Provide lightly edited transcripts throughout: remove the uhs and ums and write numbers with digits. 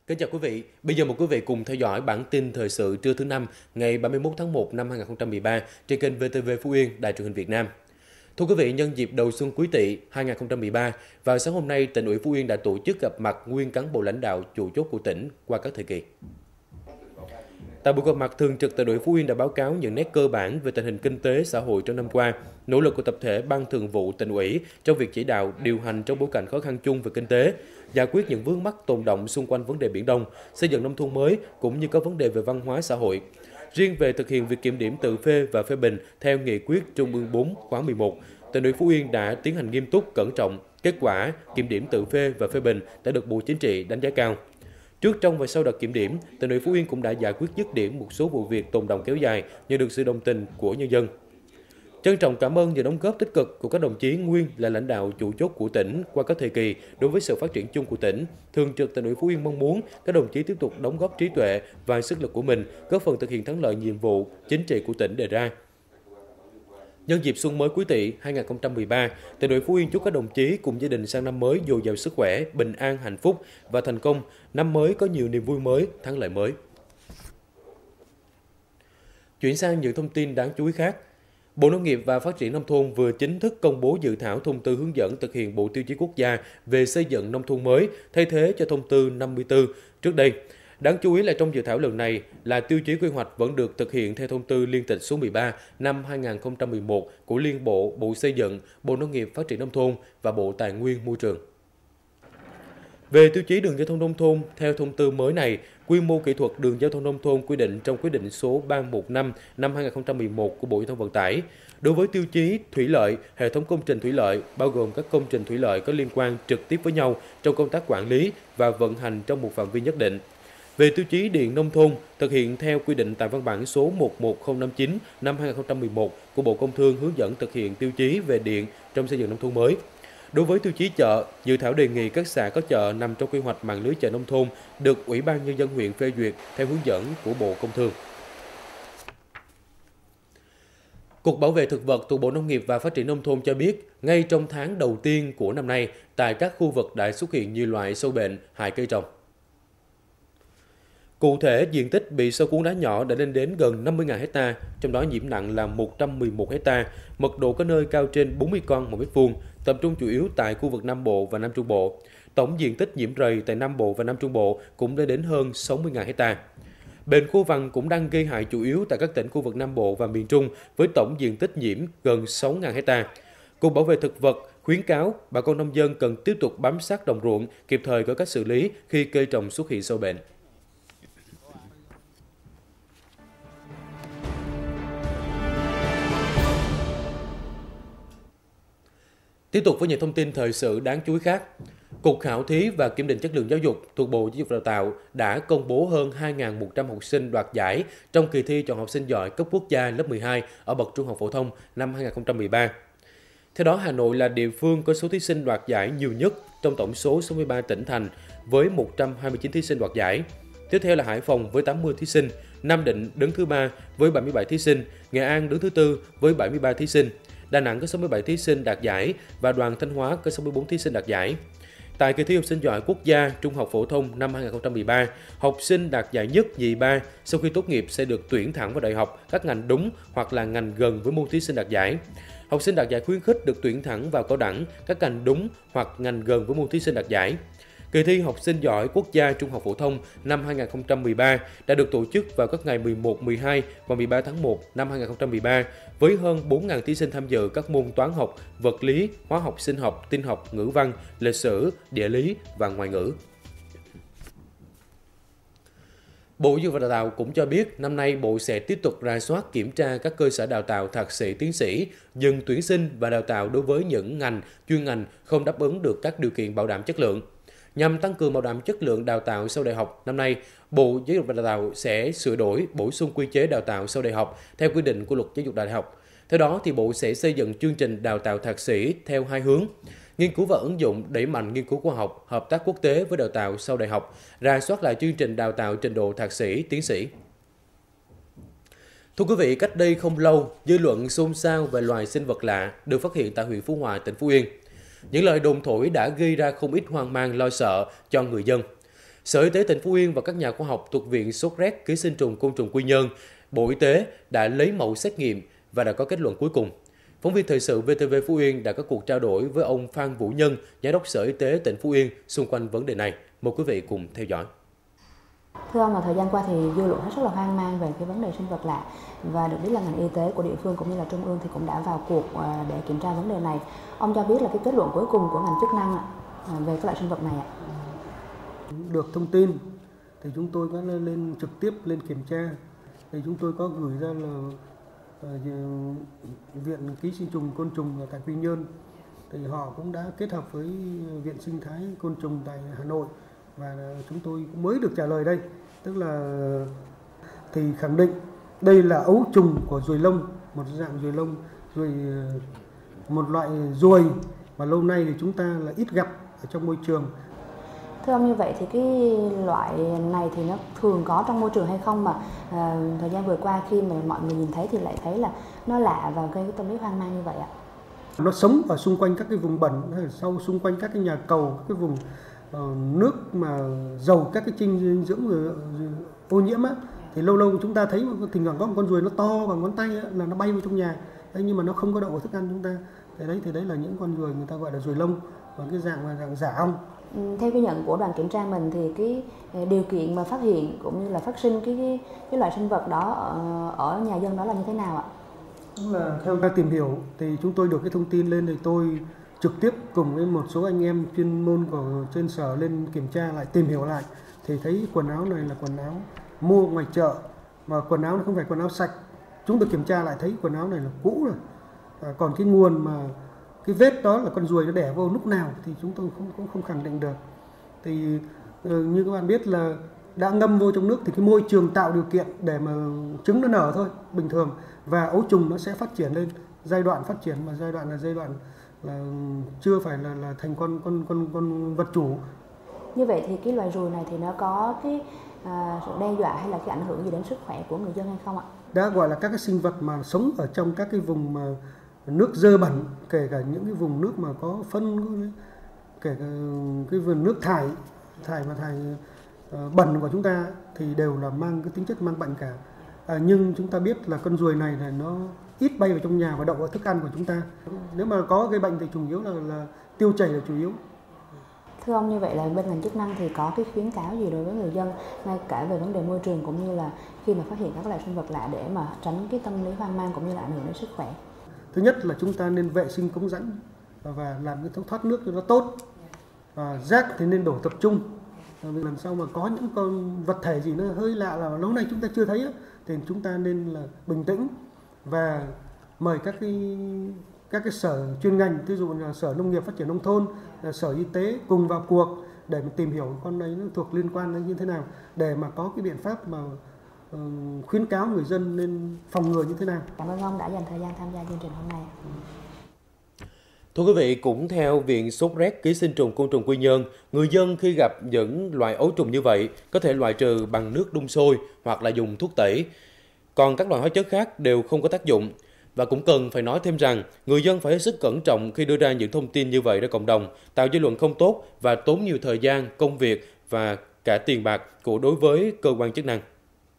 Kính chào quý vị, bây giờ mời quý vị cùng theo dõi bản tin thời sự trưa thứ năm ngày 31 tháng 1 năm 2013 trên kênh VTV Phú Yên, Đài truyền hình Việt Nam. Thưa quý vị, nhân dịp đầu xuân Quý Tỵ 2013, vào sáng hôm nay, tỉnh ủy Phú Yên đã tổ chức gặp mặt nguyên cán bộ lãnh đạo chủ chốt của tỉnh qua các thời kỳ. Tại buổi gặp mặt, Thường trực Tỉnh ủy Phú Yên đã báo cáo những nét cơ bản về tình hình kinh tế xã hội trong năm qua, nỗ lực của tập thể Ban Thường vụ Tỉnh ủy trong việc chỉ đạo điều hành trong bối cảnh khó khăn chung về kinh tế, giải quyết những vướng mắc tồn đọng xung quanh vấn đề Biển Đông, xây dựng nông thôn mới cũng như các vấn đề về văn hóa xã hội. Riêng về thực hiện việc kiểm điểm tự phê và phê bình theo nghị quyết Trung ương 4 khóa 11, Tỉnh ủy Phú Yên đã tiến hành nghiêm túc, cẩn trọng. Kết quả kiểm điểm tự phê và phê bình đã được Bộ Chính trị đánh giá cao. Trước, trong và sau đợt kiểm điểm, Tỉnh ủy Phú Yên cũng đã giải quyết dứt điểm một số vụ việc tồn đọng kéo dài, nhận được sự đồng tình của nhân dân. Trân trọng cảm ơn những đóng góp tích cực của các đồng chí nguyên là lãnh đạo chủ chốt của tỉnh qua các thời kỳ đối với sự phát triển chung của tỉnh. Thường trực Tỉnh ủy Phú Yên mong muốn các đồng chí tiếp tục đóng góp trí tuệ và sức lực của mình, góp phần thực hiện thắng lợi nhiệm vụ chính trị của tỉnh đề ra. Nhân dịp xuân mới Quý Tỵ 2013, Tỉnh ủy Phú Yên chúc các đồng chí cùng gia đình sang năm mới dồi dào sức khỏe, bình an, hạnh phúc và thành công. Năm mới có nhiều niềm vui mới, thắng lợi mới. Chuyển sang những thông tin đáng chú ý khác. Bộ Nông nghiệp và Phát triển Nông thôn vừa chính thức công bố dự thảo thông tư hướng dẫn thực hiện Bộ Tiêu chí Quốc gia về xây dựng nông thôn mới, thay thế cho thông tư 54 trước đây. Đáng chú ý là trong dự thảo lần này là tiêu chí quy hoạch vẫn được thực hiện theo thông tư liên tịch số 13 năm 2011 của Liên Bộ, Bộ Xây dựng, Bộ Nông nghiệp Phát triển Nông thôn và Bộ Tài nguyên Môi trường. Về tiêu chí đường giao thông nông thôn, theo thông tư mới này, quy mô kỹ thuật đường giao thông nông thôn quy định trong quyết định số 315 năm 2011 của Bộ Giao thông Vận tải. Đối với tiêu chí thủy lợi, hệ thống công trình thủy lợi, bao gồm các công trình thủy lợi có liên quan trực tiếp với nhau trong công tác quản lý và vận hành trong một phạm vi nhất định. Về tiêu chí điện nông thôn, thực hiện theo quy định tại văn bản số 11059 năm 2011 của Bộ Công Thương hướng dẫn thực hiện tiêu chí về điện trong xây dựng nông thôn mới. Đối với tiêu chí chợ, dự thảo đề nghị các xã có chợ nằm trong quy hoạch mạng lưới chợ nông thôn được Ủy ban Nhân dân huyện phê duyệt theo hướng dẫn của Bộ Công Thương. Cục Bảo vệ Thực vật thuộc Bộ Nông nghiệp và Phát triển Nông thôn cho biết, ngay trong tháng đầu tiên của năm nay, tại các khu vực đã xuất hiện nhiều loại sâu bệnh hại cây trồng. Cụ thể, diện tích bị sâu cuốn đá nhỏ đã lên đến gần 50.000 ha, trong đó nhiễm nặng là 111 ha, mật độ có nơi cao trên 40 con một mét vuông, tập trung chủ yếu tại khu vực Nam Bộ và Nam Trung Bộ. Tổng diện tích nhiễm rầy tại Nam Bộ và Nam Trung Bộ cũng lên đến hơn 60.000 ha. Bệnh khô vằn cũng đang gây hại chủ yếu tại các tỉnh khu vực Nam Bộ và miền Trung với tổng diện tích nhiễm gần 6.000 ha. Cục Bảo vệ Thực vật khuyến cáo bà con nông dân cần tiếp tục bám sát đồng ruộng, kịp thời có cách xử lý khi cây trồng xuất hiện sâu bệnh. Tiếp tục với những thông tin thời sự đáng chú ý khác. Cục Khảo thí và Kiểm định Chất lượng Giáo dục thuộc Bộ Giáo dục và Đào tạo đã công bố hơn 2.100 học sinh đoạt giải trong kỳ thi chọn học sinh giỏi cấp quốc gia lớp 12 ở bậc trung học phổ thông năm 2013. Theo đó, Hà Nội là địa phương có số thí sinh đoạt giải nhiều nhất trong tổng số 63 tỉnh thành với 129 thí sinh đoạt giải. Tiếp theo là Hải Phòng với 80 thí sinh, Nam Định đứng thứ 3 với 77 thí sinh, Nghệ An đứng thứ 4 với 73 thí sinh. Đà Nẵng có 67 thí sinh đạt giải và đoàn Thanh Hóa có 64 thí sinh đạt giải. Tại kỳ thi học sinh giỏi quốc gia trung học phổ thông năm 2013, học sinh đạt giải nhất, nhì, ba sau khi tốt nghiệp sẽ được tuyển thẳng vào đại học các ngành đúng hoặc là ngành gần với môn thí sinh đạt giải. Học sinh đạt giải khuyến khích được tuyển thẳng vào cao đẳng các ngành đúng hoặc ngành gần với môn thí sinh đạt giải. Kỳ thi học sinh giỏi quốc gia trung học phổ thông năm 2013 đã được tổ chức vào các ngày 11, 12 và 13 tháng 1 năm 2013 với hơn 4.000 thí sinh tham dự các môn toán học, vật lý, hóa học, sinh học, tin học, ngữ văn, lịch sử, địa lý và ngoại ngữ. Bộ Giáo dục và Đào tạo cũng cho biết năm nay Bộ sẽ tiếp tục rà soát kiểm tra các cơ sở đào tạo thạc sĩ, tiến sĩ, dừng tuyển sinh và đào tạo đối với những ngành, chuyên ngành không đáp ứng được các điều kiện bảo đảm chất lượng. Nhằm tăng cường bảo đảm chất lượng đào tạo sau đại học, năm nay, Bộ Giáo dục và Đào tạo sẽ sửa đổi, bổ sung quy chế đào tạo sau đại học theo quy định của Luật Giáo dục Đại học. Theo đó, thì Bộ sẽ xây dựng chương trình đào tạo thạc sĩ theo hai hướng: nghiên cứu và ứng dụng, đẩy mạnh nghiên cứu khoa học, hợp tác quốc tế với đào tạo sau đại học, rà soát lại chương trình đào tạo trình độ thạc sĩ, tiến sĩ. Thưa quý vị, cách đây không lâu, dư luận xôn xao về loài sinh vật lạ được phát hiện tại huyện Phú Hòa, tỉnh Phú Yên. Những lời đồn thổi đã gây ra không ít hoang mang lo sợ cho người dân. Sở Y tế tỉnh Phú Yên và các nhà khoa học thuộc Viện Sốt rét ký sinh trùng côn trùng Quy Nhơn, Bộ Y tế đã lấy mẫu xét nghiệm và đã có kết luận cuối cùng. Phóng viên thời sự VTV Phú Yên đã có cuộc trao đổi với ông Phan Vũ Nhân, Giám đốc Sở Y tế tỉnh Phú Yên xung quanh vấn đề này. Mời quý vị cùng theo dõi. Thưa ông, thời gian qua thì dư luận hết sức là hoang mang về cái vấn đề sinh vật lạ, và được biết là ngành y tế của địa phương cũng như là trung ương thì cũng đã vào cuộc để kiểm tra vấn đề này. Ông cho biết là cái kết luận cuối cùng của ngành chức năng về các loại sinh vật này ạ. Được thông tin thì chúng tôi có lên trực tiếp lên kiểm tra. Thì chúng tôi có gửi ra là Viện Ký sinh trùng côn trùng tại Quy Nhơn. Thì họ cũng đã kết hợp với Viện Sinh thái Côn trùng tại Hà Nội, và chúng tôi cũng mới được trả lời đây, tức là thì khẳng định đây là ấu trùng của ruồi lông, một dạng ruồi lông, ruồi, một loại ruồi mà lâu nay thì chúng ta là ít gặp ở trong môi trường. Thưa ông, như vậy thì cái loại này thì nó thường có trong môi trường hay không, mà thời gian vừa qua khi mà mọi người nhìn thấy thì lại thấy là nó lạ và gây cái tâm lý hoang mang như vậy ạ? Nó sống ở xung quanh các cái vùng bẩn, sau xung quanh các cái nhà cầu, các cái vùng nước mà giàu các cái dinh dưỡng ô nhiễm á, thì lâu lâu chúng ta thấy thỉnh thoảng có một con ruồi nó to bằng ngón tay á, là nó bay vào trong nhà. Đấy, nhưng mà nó không có đậu vào thức ăn chúng ta. Thì đấy là những con ruồi người ta gọi là ruồi lông, và cái dạng giả ong. Theo ghi nhận của đoàn kiểm tra mình thì cái điều kiện mà phát hiện cũng như là phát sinh cái loại sinh vật đó ở nhà dân đó là như thế nào ạ? Là theo ta tìm hiểu thì chúng tôi được cái thông tin lên thì tôi trực tiếp cùng với một số anh em chuyên môn của trên sở lên kiểm tra lại, tìm hiểu lại, thì thấy quần áo này là quần áo mua ngoài chợ, mà quần áo nó không phải quần áo sạch. Chúng tôi kiểm tra lại thấy quần áo này là cũ rồi. Còn cái nguồn mà cái vết đó là con ruồi nó đẻ vô lúc nào thì chúng tôi cũng không khẳng định được. Thì như các bạn biết là đã ngâm vô trong nước thì cái môi trường tạo điều kiện để mà trứng nó nở thôi, bình thường, và ấu trùng nó sẽ phát triển lên. Giai đoạn phát triển mà giai đoạn là chưa phải là thành con vật chủ. Như vậy thì cái loài ruồi này thì nó có cái sự đe dọa hay là cái ảnh hưởng gì đến sức khỏe của người dân hay không ạ? Đã gọi là các cái sinh vật mà sống ở trong các cái vùng mà nước dơ bẩn, kể cả những cái vùng nước mà có phân, kể cả cái vùng nước thải bẩn của chúng ta thì đều là mang cái tính chất mang bệnh cả. Nhưng chúng ta biết là con ruồi này là nó ít bay vào trong nhà và đậu vào thức ăn của chúng ta. Nếu mà có gây bệnh thì chủ yếu là tiêu chảy là chủ yếu. Thưa ông, như vậy là bên ngành chức năng thì có cái khuyến cáo gì đối với người dân, ngay cả về vấn đề môi trường cũng như là khi mà phát hiện các loại sinh vật lạ để mà tránh cái tâm lý hoang mang cũng như là ảnh hưởng đến sức khỏe? Thứ nhất là chúng ta nên vệ sinh cống rãnh và làm cái thoát nước cho nó tốt. Rác thì nên đổ tập trung. Lần sau mà có những con vật thể gì nó hơi lạ là lâu nay chúng ta chưa thấy thì chúng ta nên là bình tĩnh và mời các cái sở chuyên ngành, ví dụ là Sở Nông nghiệp Phát triển Nông thôn, Sở Y tế cùng vào cuộc để mà tìm hiểu con đấy nó thuộc liên quan đến như thế nào, để mà có cái biện pháp mà khuyến cáo người dân nên phòng ngừa như thế nào. Cảm ơn ông đã dành thời gian tham gia chương trình hôm nay. Thưa quý vị, cũng theo Viện Sốt rét ký sinh trùng côn trùng Quy Nhơn, người dân khi gặp những loại ấu trùng như vậy có thể loại trừ bằng nước đun sôi hoặc là dùng thuốc tẩy. Còn các loại hóa chất khác đều không có tác dụng. Và cũng cần phải nói thêm rằng, người dân phải hết sức cẩn trọng khi đưa ra những thông tin như vậy ra cộng đồng, tạo dư luận không tốt và tốn nhiều thời gian, công việc và cả tiền bạc của đối với cơ quan chức năng.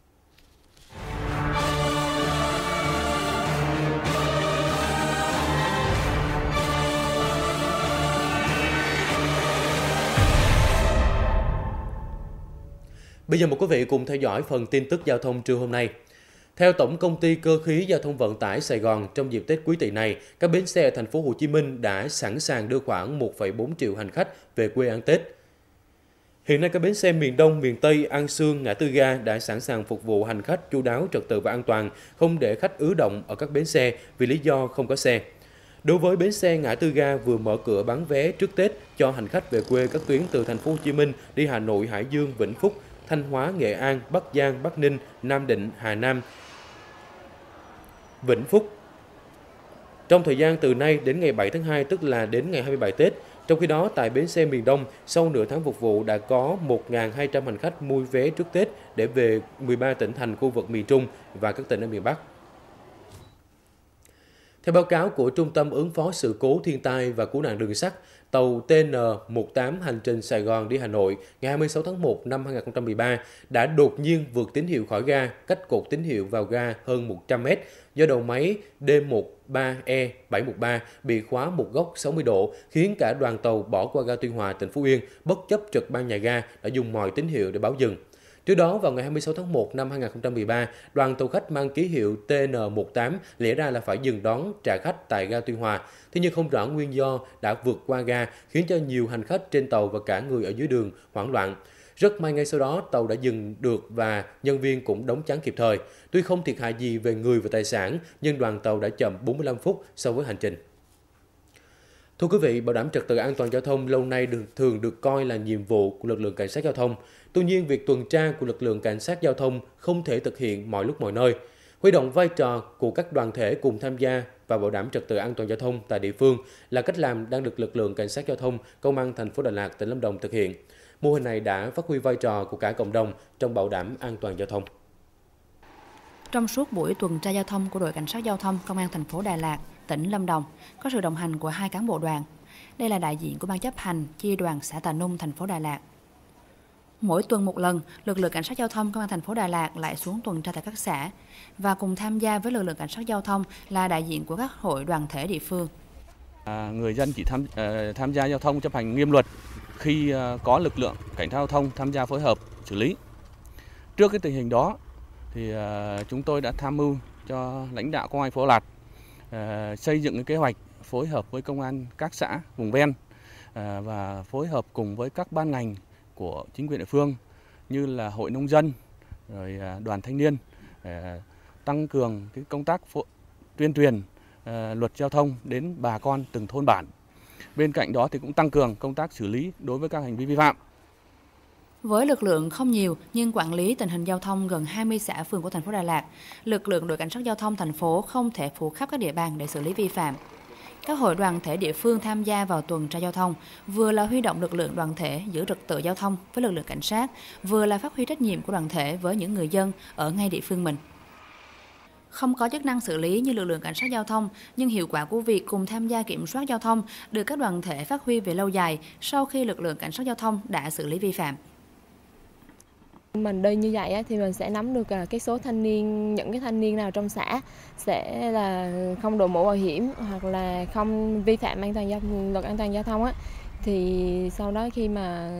Bây giờ mời quý vị cùng theo dõi phần tin tức giao thông trưa hôm nay. Theo Tổng Công ty Cơ khí Giao thông Vận tải Sài Gòn, trong dịp Tết Quý Tỵ này, các bến xe thành phố Hồ Chí Minh đã sẵn sàng đưa khoảng 1,4 triệu hành khách về quê ăn Tết. Hiện nay các bến xe miền Đông, miền Tây, An Sương, ngã tư ga đã sẵn sàng phục vụ hành khách chu đáo, trật tự và an toàn, không để khách ứ động ở các bến xe vì lý do không có xe. Đối với bến xe ngã tư ga vừa mở cửa bán vé trước Tết cho hành khách về quê các tuyến từ thành phố Hồ Chí Minh đi Hà Nội, Hải Dương, Vĩnh Phúc, Thanh Hóa, Nghệ An, Bắc Giang, Bắc Ninh, Nam Định, Hà Nam, Vĩnh Phúc. Trong thời gian từ nay đến ngày 7 tháng 2, tức là đến ngày 27 Tết. Trong khi đó, tại bến xe miền Đông, sau nửa tháng phục vụ đã có 1.200 hành khách mua vé trước Tết để về 13 tỉnh thành khu vực miền Trung và các tỉnh ở miền Bắc. Theo báo cáo của Trung tâm ứng phó sự cố thiên tai và cứu nạn đường sắt, tàu TN18 hành trình Sài Gòn đi Hà Nội ngày 26 tháng 1 năm 2013 đã đột nhiên vượt tín hiệu khỏi ga, cách cột tín hiệu vào ga hơn 100 m do đầu máy D13E713 bị khóa một góc 60 độ, khiến cả đoàn tàu bỏ qua ga Tuy Hòa, tỉnh Phú Yên, bất chấp trực ban nhà ga đã dùng mọi tín hiệu để báo dừng. Trước đó, vào ngày 26 tháng 1 năm 2013, đoàn tàu khách mang ký hiệu TN18 lẽ ra là phải dừng đón trả khách tại ga Tuy Hòa. Thế nhưng không rõ nguyên do đã vượt qua ga, khiến cho nhiều hành khách trên tàu và cả người ở dưới đường hoảng loạn. Rất may ngay sau đó, tàu đã dừng được và nhân viên cũng đóng chắn kịp thời. Tuy không thiệt hại gì về người và tài sản, nhưng đoàn tàu đã chậm 45 phút so với hành trình. Thưa quý vị, bảo đảm trật tự an toàn giao thông lâu nay thường được coi là nhiệm vụ của lực lượng cảnh sát giao thông. Tuy nhiên, việc tuần tra của lực lượng cảnh sát giao thông không thể thực hiện mọi lúc mọi nơi. Huy động vai trò của các đoàn thể cùng tham gia và bảo đảm trật tự an toàn giao thông tại địa phương là cách làm đang được lực lượng cảnh sát giao thông, Công an thành phố Đà Lạt, tỉnh Lâm Đồng thực hiện. Mô hình này đã phát huy vai trò của cả cộng đồng trong bảo đảm an toàn giao thông. Trong suốt buổi tuần tra giao thông của đội cảnh sát giao thông Công an thành phố Đà Lạt, tỉnh Lâm Đồng, có sự đồng hành của 2 cán bộ đoàn. Đây là đại diện của ban chấp hành chi đoàn xã Tà Nung, thành phố Đà Lạt. Mỗi tuần một lần, lực lượng cảnh sát giao thông Công an thành phố Đà Lạt lại xuống tuần tra tại các xã và cùng tham gia với lực lượng cảnh sát giao thông là đại diện của các hội đoàn thể địa phương. Người dân chỉ tham gia giao thông chấp hành nghiêm luật khi có lực lượng cảnh sát giao thông tham gia phối hợp xử lý. Trước cái tình hình đó thì chúng tôi đã tham mưu cho lãnh đạo công an thành phố Đà Lạt xây dựng cái kế hoạch phối hợp với công an các xã vùng ven và phối hợp cùng với các ban ngành của chính quyền địa phương như là hội nông dân, rồi đoàn thanh niên tăng cường cái công tác tuyên truyền luật giao thông đến bà con từng thôn bản. Bên cạnh đó thì cũng tăng cường công tác xử lý đối với các hành vi vi phạm. Với lực lượng không nhiều nhưng quản lý tình hình giao thông gần 20 xã phường của thành phố Đà Lạt, lực lượng đội cảnh sát giao thông thành phố không thể phủ khắp các địa bàn để xử lý vi phạm. Các hội đoàn thể địa phương tham gia vào tuần tra giao thông vừa là huy động lực lượng đoàn thể giữ trật tự giao thông với lực lượng cảnh sát, vừa là phát huy trách nhiệm của đoàn thể với những người dân ở ngay địa phương mình. Không có chức năng xử lý như lực lượng cảnh sát giao thông, nhưng hiệu quả của việc cùng tham gia kiểm soát giao thông được các đoàn thể phát huy về lâu dài sau khi lực lượng cảnh sát giao thông đã xử lý vi phạm. Mình đi như vậy thì mình sẽ nắm được cái số thanh niên, những cái thanh niên nào trong xã sẽ là không đội mũ bảo hiểm hoặc là không vi phạm luật an toàn giao thông thì sau đó khi mà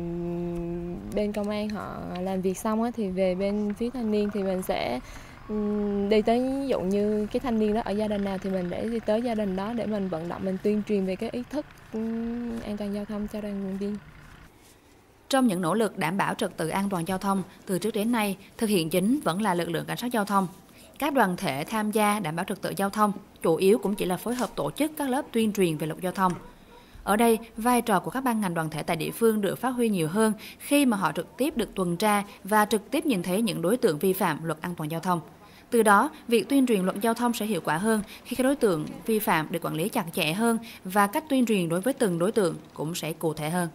bên công an họ làm việc xong thì về bên phía thanh niên thì mình sẽ đi tới, ví dụ như cái thanh niên đó ở gia đình nào thì mình để đi tới gia đình đó để mình vận động, mình tuyên truyền về cái ý thức an toàn giao thông cho đoàn viên. Trong những nỗ lực đảm bảo trật tự an toàn giao thông, từ trước đến nay, thực hiện chính vẫn là lực lượng cảnh sát giao thông. Các đoàn thể tham gia đảm bảo trật tự giao thông, chủ yếu cũng chỉ là phối hợp tổ chức các lớp tuyên truyền về luật giao thông. Ở đây, vai trò của các ban ngành đoàn thể tại địa phương được phát huy nhiều hơn khi mà họ trực tiếp được tuần tra và trực tiếp nhìn thấy những đối tượng vi phạm luật an toàn giao thông. Từ đó, việc tuyên truyền luật giao thông sẽ hiệu quả hơn khi các đối tượng vi phạm được quản lý chặt chẽ hơn và cách tuyên truyền đối với từng đối tượng cũng sẽ cụ thể hơn.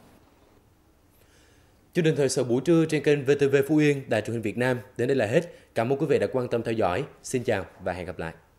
Chương trình thời sự buổi trưa trên kênh VTV Phú Yên, Đài Truyền hình Việt Nam đến đây là hết. Cảm ơn quý vị đã quan tâm theo dõi. Xin chào và hẹn gặp lại.